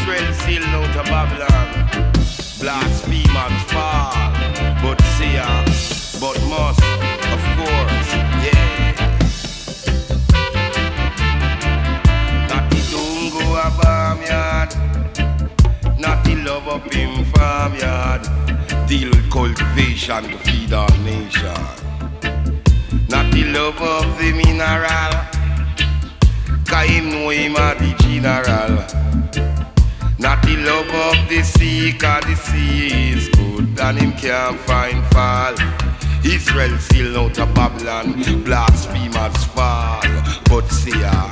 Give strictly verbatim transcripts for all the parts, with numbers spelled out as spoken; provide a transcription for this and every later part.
Israel still out of Babylon. Blasphemers fall, but see ya, but must, of course, yeah. Not the don't go a Farmyard, not the love up in Farmyard. Deal with cultivation to feed our nation. Not the love of the mineral, cause him know him a the general. Not the love of the sea, cause the sea is good and him can't find fault. Israel still out of Babylon, blasphemers fall, but see ya.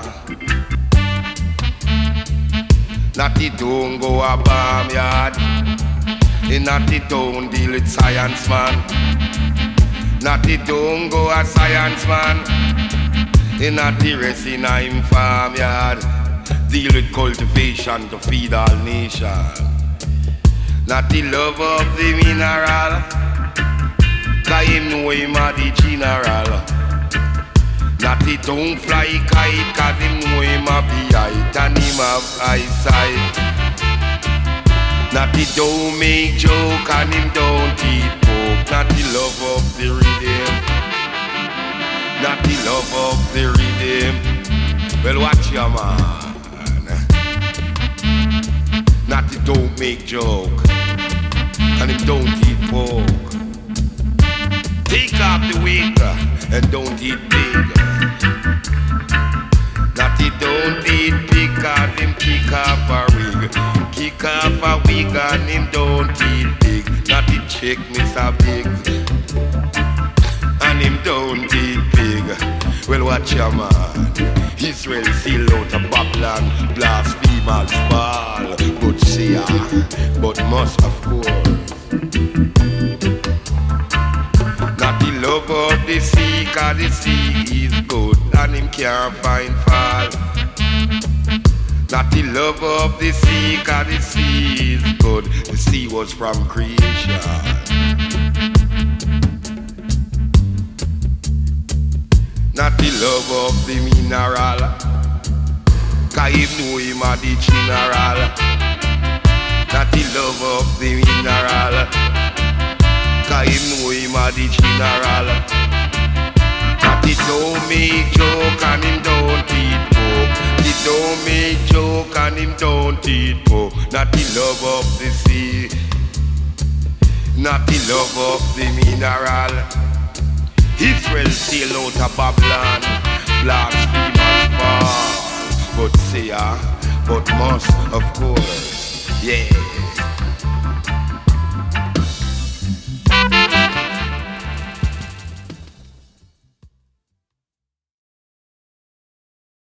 Not the don't go a Farmyard, not the don't deal with science man. Not the don't go a science man, not the rest in him Farmyard. Deal with cultivation to feed all nations. Not the love of the mineral, cause him know him a the general. Not the don't fly kite, cause him know him a be height and him have eyesight. Not the don't make joke and him don't eat pork. Not the love of the rhythm, not the love of the rhythm. Well, watch your man. Not the don't make joke and him don't eat pork. Take off the wig and don't eat pig. Not the don't eat pig cause him kick off a wig. Kick off a wig and him don't eat pig. Not the chick miss a pig and him don't eat pig. Well, watch your man. Israel still out of Babylon, blasphemers fall, but see ya, but must of course. Not the love of the sea, cause the sea is good and him can't find fault. Not the love of the sea, cause the sea is good. The sea was from creation. Not the love of the mineral, cause him know him a the general. Not the love of the mineral, cause him know him a the general. Not the don't make joke and him don't eat pork. The don't make joke and him don't eat pork. Not the love of the sea, not the love of the mineral. Israel still out of Babylon, blasphemers fall, but see ya, but must of course, yeah.